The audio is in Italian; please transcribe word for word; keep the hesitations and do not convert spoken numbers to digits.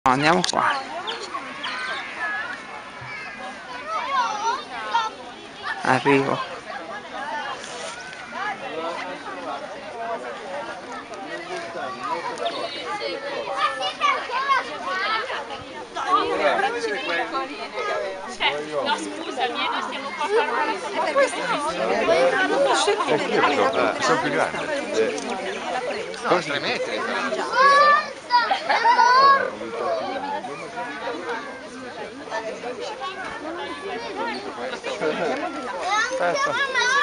Andiamo qua. Arrivo. No, scusami, noi stiamo qua parlando. Sono più grandi. No, tre metri. Aspetta.